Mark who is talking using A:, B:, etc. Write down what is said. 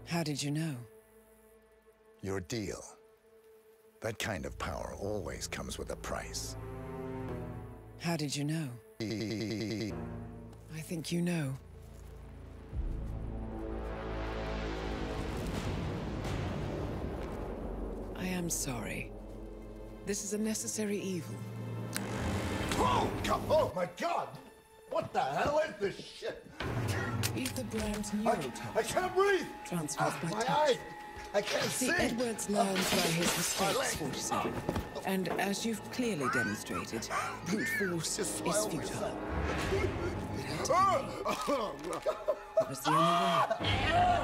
A: How did you know?
B: Your deal. That kind of power always comes with a price.
A: How did you know? I think you know. I am sorry. This is a necessary evil.
C: Oh, God. Oh my God! What the hell is this shit?
A: Ether Brand's
C: I
A: neurotoxin
C: can't breathe!
A: transfers by
C: My
A: touch.
C: eye! I can't
A: See,
C: see!
A: Edwards learns by his
C: My
A: mistakes,
C: leg.
A: 47. And as you've clearly demonstrated, brute force is futile. It was the only way.